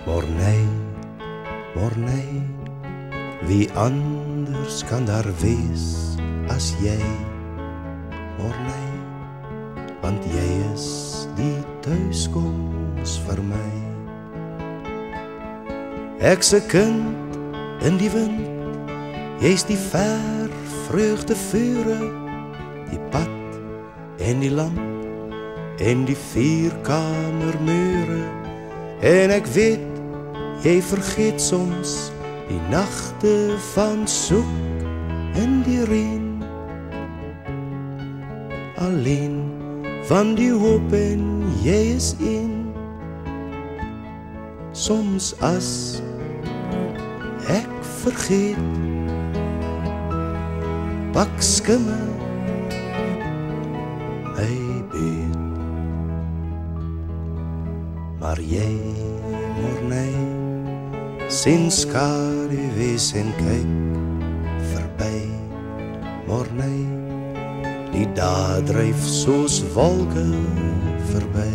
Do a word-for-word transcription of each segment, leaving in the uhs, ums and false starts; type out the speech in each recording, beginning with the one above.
Maar nee, maar nee, wie anders kan daar wees as jy? Maar nee, want jy is die thuiskoms vir my. Ek's 'n kind in die wind, jy's die ver vreugdevure, die pad en die lamp en die vierkamermure. En ek weet, jy vergeet soms die nagte van soek in die reën, alleen van die hoop en jy is een. Soms as ek vergeet, pak skimme my beet. Maar jy, Morney, sien skaduwees en kyk verby. Morney, die dae dryf soos wolke verby.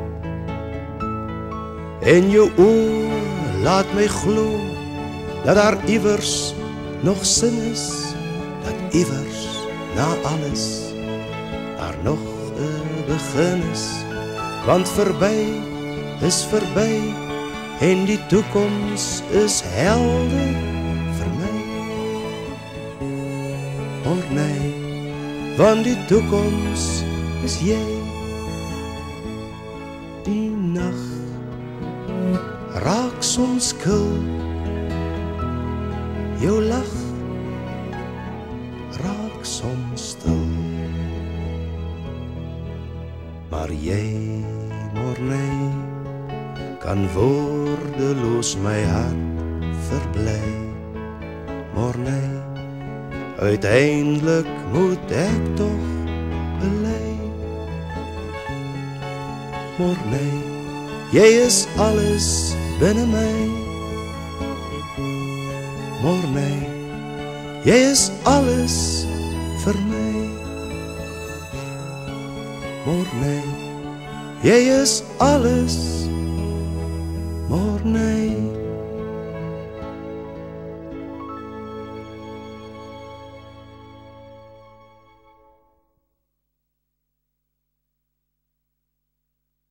En jou oë laat my glo dat daar iewers nog sin is, dat iewers na alles daar nog 'n begin is. Want verby is verby en die toekoms is helder vir my. Morney, want die toekoms is jy. Die nag raak soms kil, jou lach raak soms stil. Maar jy, Morney, kan woordeloos my hart verbly. Morney, uiteindelik moet ek toch bely. Morney, jy is alles binne my. Morney, jy is alles vir my. Morney, jy is alles. Morney.